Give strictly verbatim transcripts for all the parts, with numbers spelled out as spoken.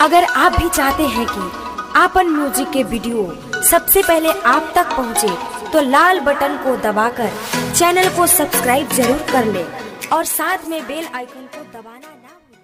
अगर आप भी चाहते हैं कि आपन म्यूजिक के वीडियो सबसे पहले आप तक पहुंचे, तो लाल बटन को दबाकर चैनल को सब्सक्राइब जरूर कर ले और साथ में बेल आइकन को दबाना ना भूलें।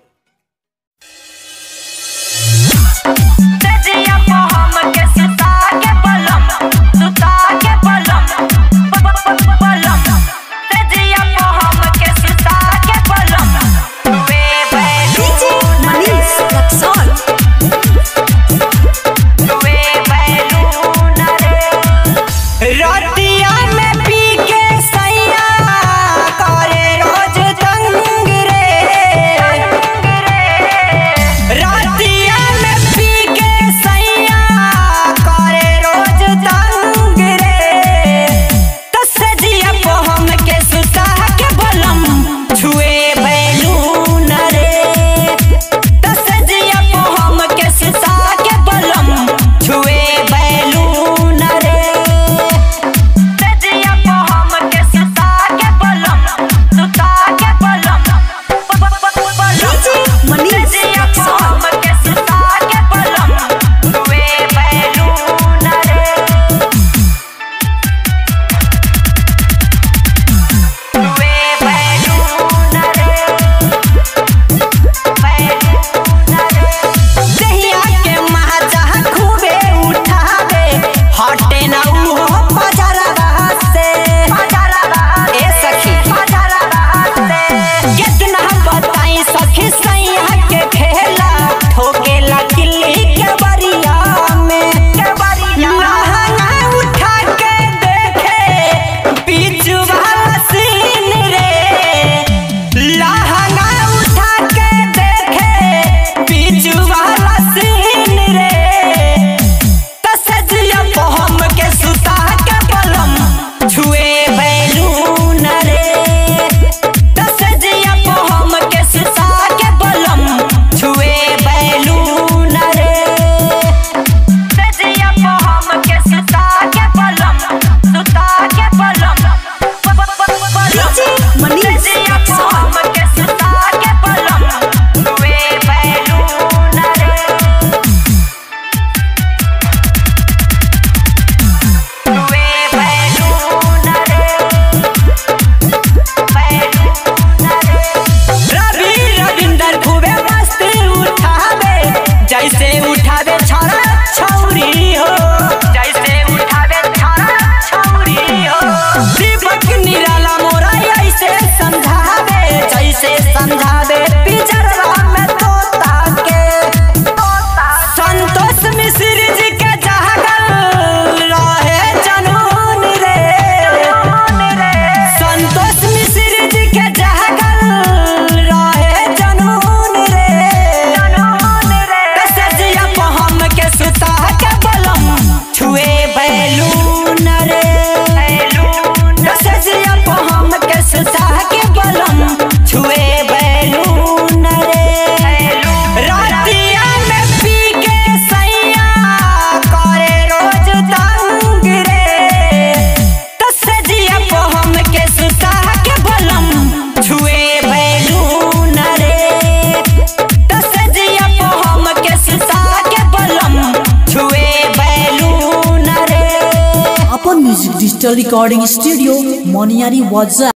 डिजिटल रिकॉर्डिंग स्टूडियो मोनियारी वाजा।